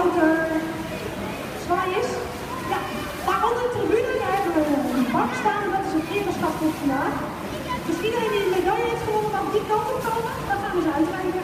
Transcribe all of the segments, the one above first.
Wouter zwaai is. Ja, maar onder de tribune hebben we een bank staan en dat is een eerderschap voor vandaag. Dus iedereen die een medaille heeft gewonnen mag die kant op komen, dan gaan we ze uitreiken.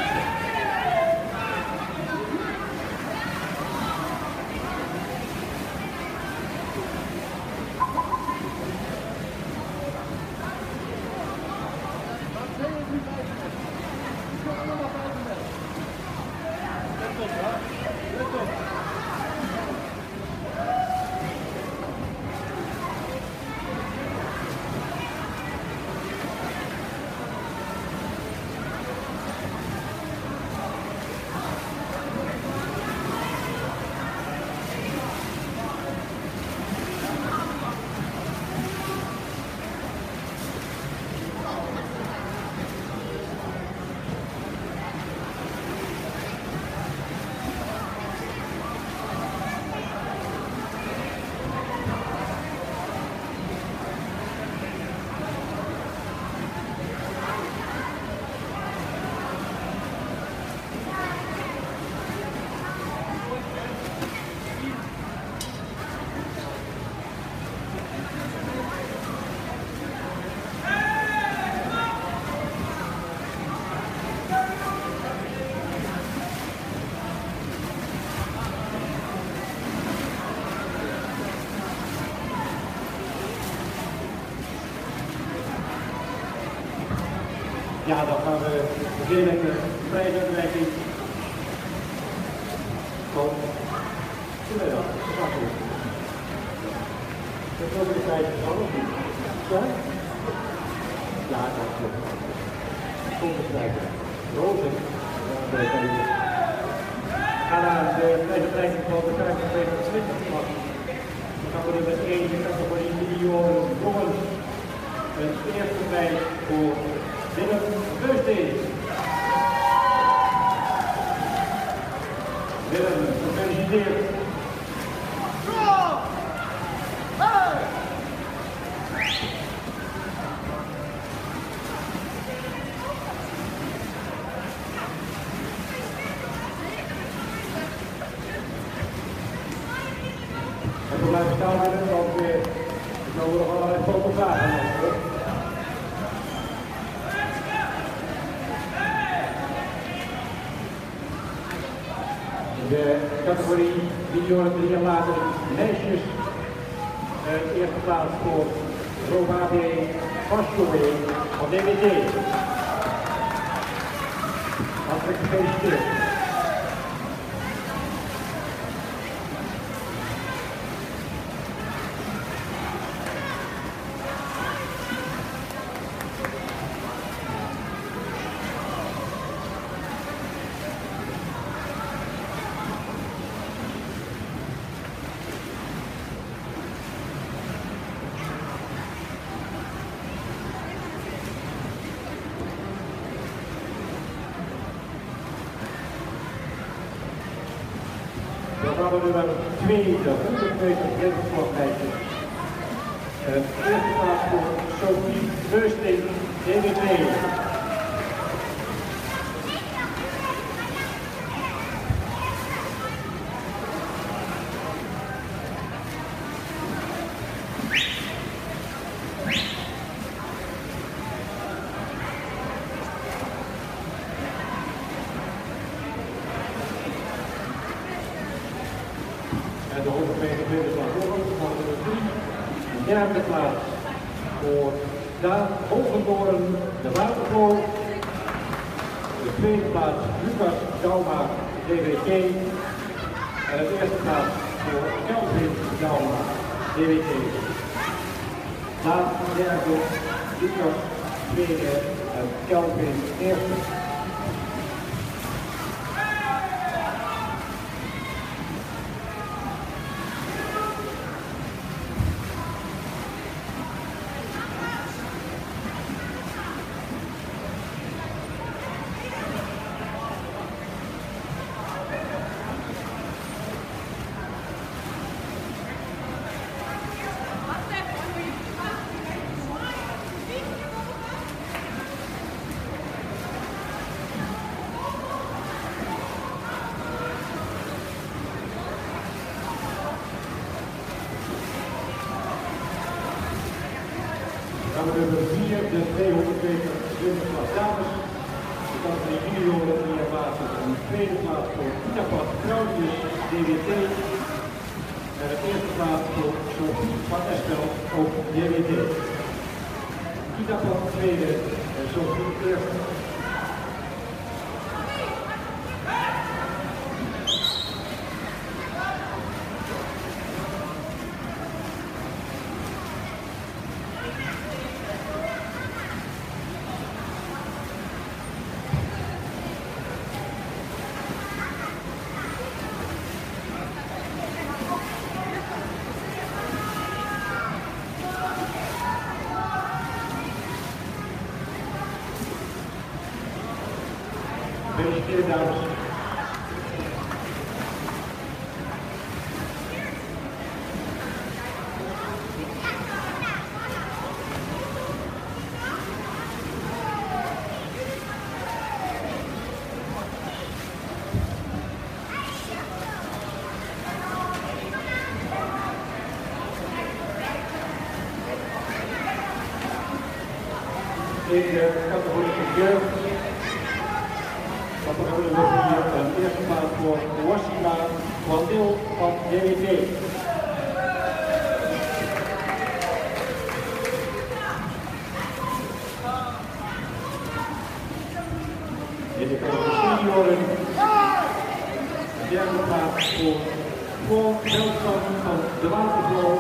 Ja, dan gaan we beginnen met de prijsuitreiking van vanmiddag. Dat was de prijs van of niet? Ja? Ja, dat klopt. Volgende prijs. Rozen. Ga naar de prijsuitreiking van de 25 mag. Dan gaan we er met één categorie miljoen jongens. Een eerste prijs voor Willem Beusteen. Willem, gefeliciteerd. En we blijven staan Willem, want we zullen nog allerlei fotografen maken. De categorie junioren 3 jaar later meisjes. Eerste plaats voor Robade Pasjoe van DWT. Hartelijk gefeliciteerd. Dan gaan we nu naar het tweede 100 meter grensvlagmeisjes. Eerste plaats voor Sophie Beusting, DWT. En de 100 meter binnenslag van de 3. De derde plaats voor Daan Hogendoorn, de waterpolo. De tweede plaats Lucas Dauma, DWT. En de eerste plaats voor Kelvin Dauma, DWT. Daan derde, Lucas tweede en Kelvin eerste. we nummer 4, de 220 Juniorsklasse dames. De categorie junioren die ervaart een tweede plaats voor Itapat Krautjes, DWT. En de eerste plaats voor Sophie van Espel, ook DWT. Itapat tweede en Sophie eerste. Gefeliciteerd dames. In de categorie jeugd. Dat we hier een eerste plaats voor Wasima Wandil van DWT. In de categorie senioren de derde plaats voor Paul Veldkamp van de Watervloot.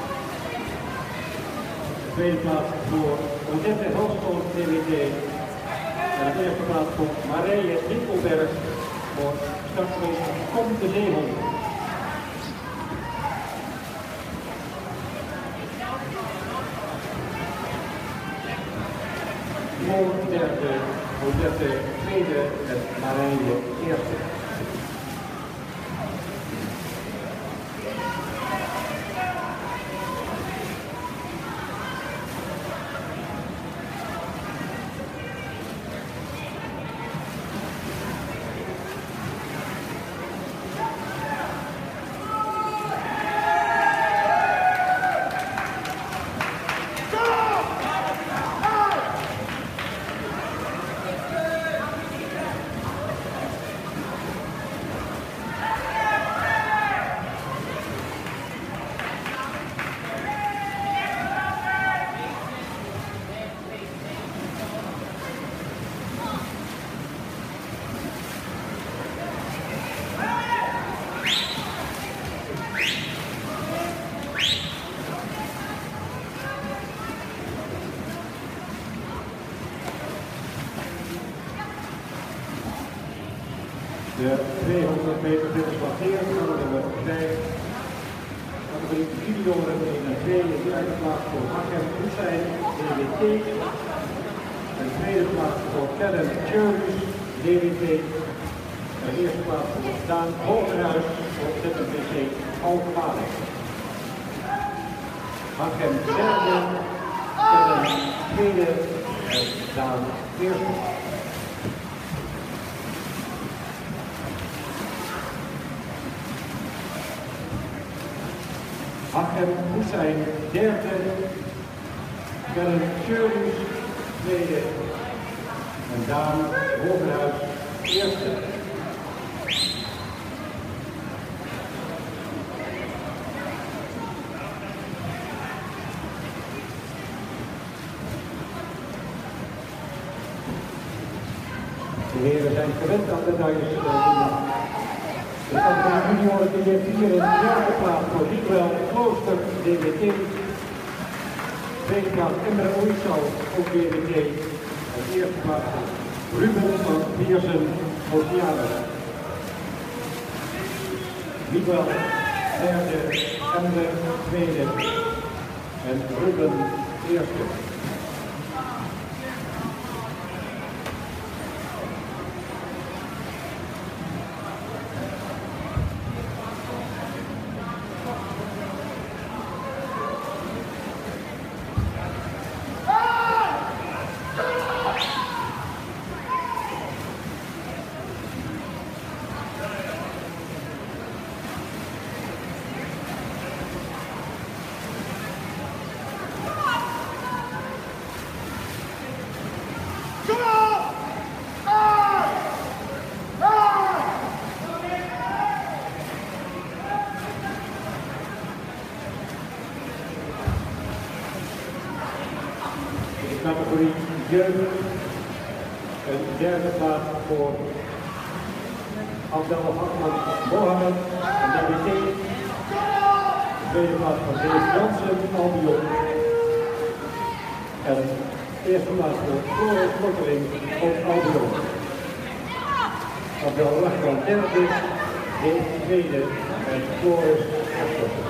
De tweede plaats voor Odette Helstoon DWT. En de eerste plaats voor Marije Winkelberg voor startmeester Kom de Zeehond. Simone derde, Odette tweede en Marije eerste. De 200 meter finish van Geert gaan we nummer 5. Categorie junioren in een tweede plaats voor Hachem Hussein, DWT. Een tweede plaats voor Kellen Tjurus, DWT. En de eerste plaats voor Daan Hogerhuis voor ZMVC Alkmaar. Hachem derde, Kellen tweede en Daan eerste. Hachem Hussein derde, Kellen Tjurus tweede en Daan Hogerhuis eerste. De heren zijn gewend aan de medailles. De categorie junioren die heeft hier in de derde plaats voor Miguel Klooster, DWT. Tweede plaats Emre Oysal, ook DWT. En de eerste plaats Ruben van Piersen, Oceanus. Miguel derde, Emre tweede en Ruben eerste. categorie jeugd. Een derde plaats voor Abdel Hakman Mohamed en DBT. De tweede plaats voor Dave Jansen, Albion. En de eerste plaats voor Floris Korteling, ook Albion. Abdel Hakman derde, Dave tweede en Floris Korteling.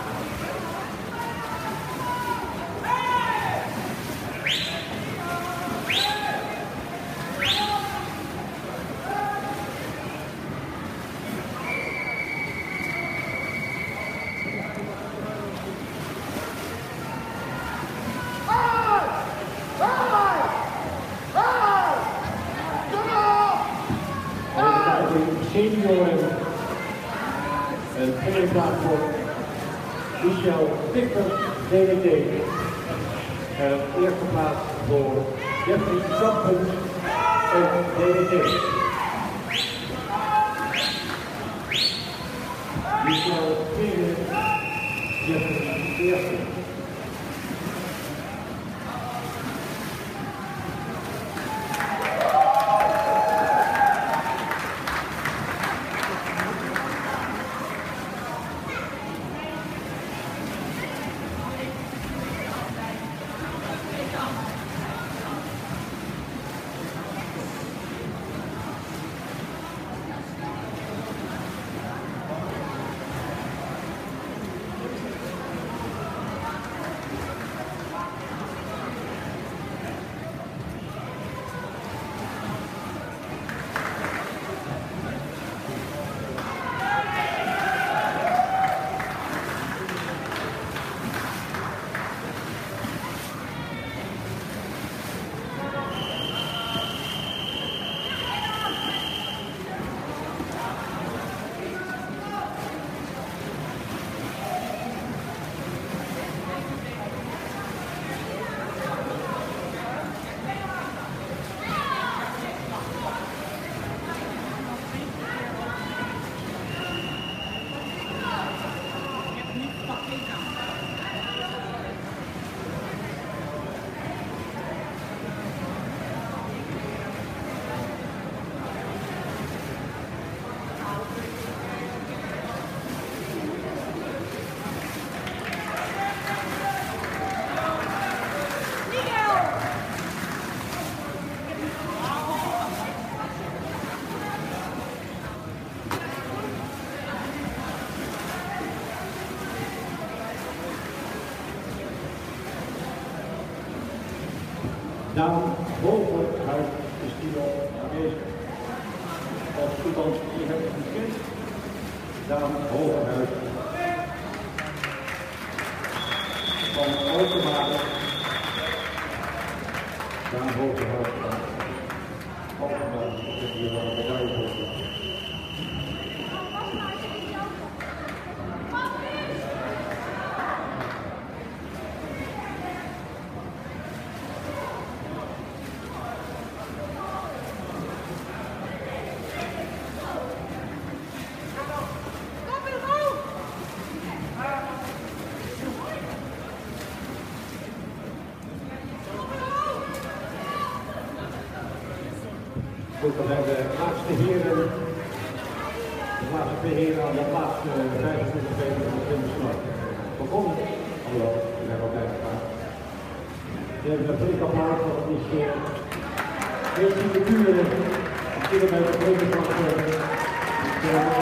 Senioren en tweede plaats voor Michel Pikker, DDT. En eerste plaats voor Jeffrey Kampens en DDT. Michel tweede, Jeffrey eerste. Daan Bovenhuis is hier al aanwezig. Als iemand die hebt gekend, Daan Bovenhuis van Alkmaar. Daan Bovenhuis van Alkmaar is hier al een medaille voor. Goed, dan zijn de laatste heren, de laatste twee heren aan de laatste 25 meter van de slag begonnen. Hallo, we zijn al bij elkaar. We hebben een flink applaus, want het is 14 uur, een kilometer van